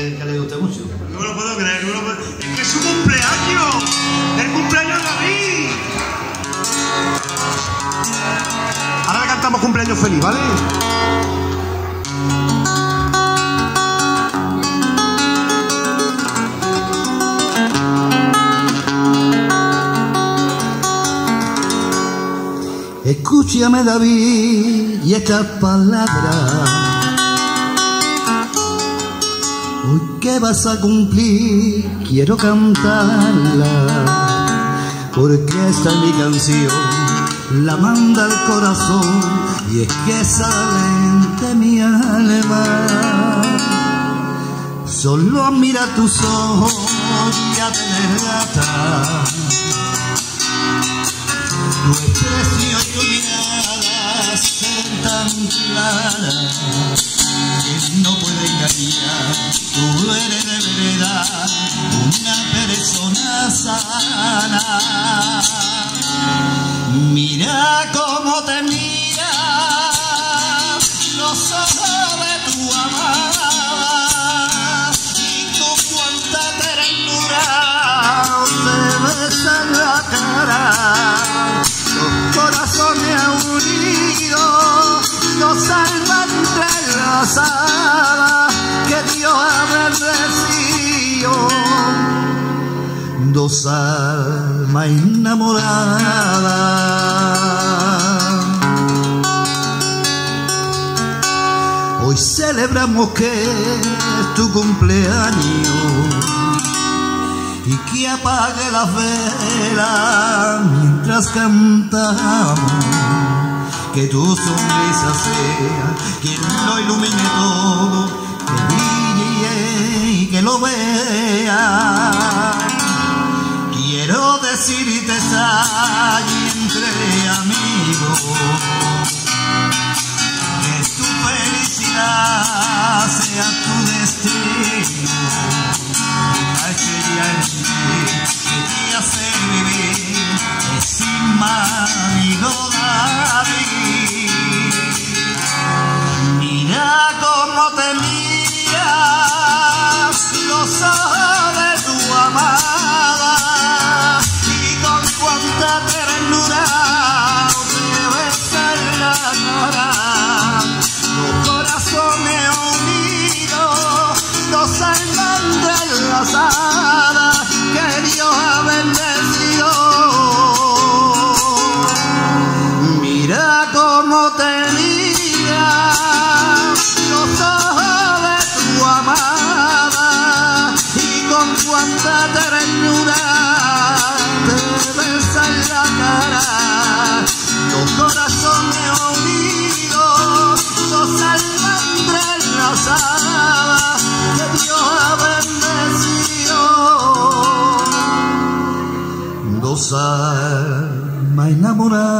que le guste mucho. No me lo puedo creer, no me lo puedo... ¡Es que es su cumpleaños! ¡El cumpleaños de David! Ahora le cantamos cumpleaños feliz, ¿vale? Escúchame, David, y estas palabras. Hoy que vas a cumplir, quiero cantarla, porque esta es mi canción, la manda el corazón, y es que salen de mi alma. Solo mira tus ojos y ya te delata tu expresión y tu mirada son tan claras que no puedo engañar. Tú eres de verdad una persona sana. Mira cómo te mira los ojos de tu amada, y con cuánta ternura te besa en la cara. Los corazones unidos, dos almas entrelazadas que Dios ha bendecido, dos almas enamoradas. Hoy celebramos que es tu cumpleaños y que apague las velas mientras cantamos, que tu sonrisa sea quien lo ilumine todo, que brille y que lo vea. Quiero decirte allí entre amigos que tu felicidad sea tu destino, una estrella en ti que te hace vivir, es amigo David. Mira cómo te miras los ojos de tu amada, y con cuánta ternura te besa en la cara. Los corazones unidos, dos almas entrelazadas que Dios ha bendecido. Mira cómo te mira los ojos de tu amada, y con cuánta ternura te besa en la cara. Los corazones unidos, dos almas entrelazadas que Dios ha bendecido, dos almas enamoradas.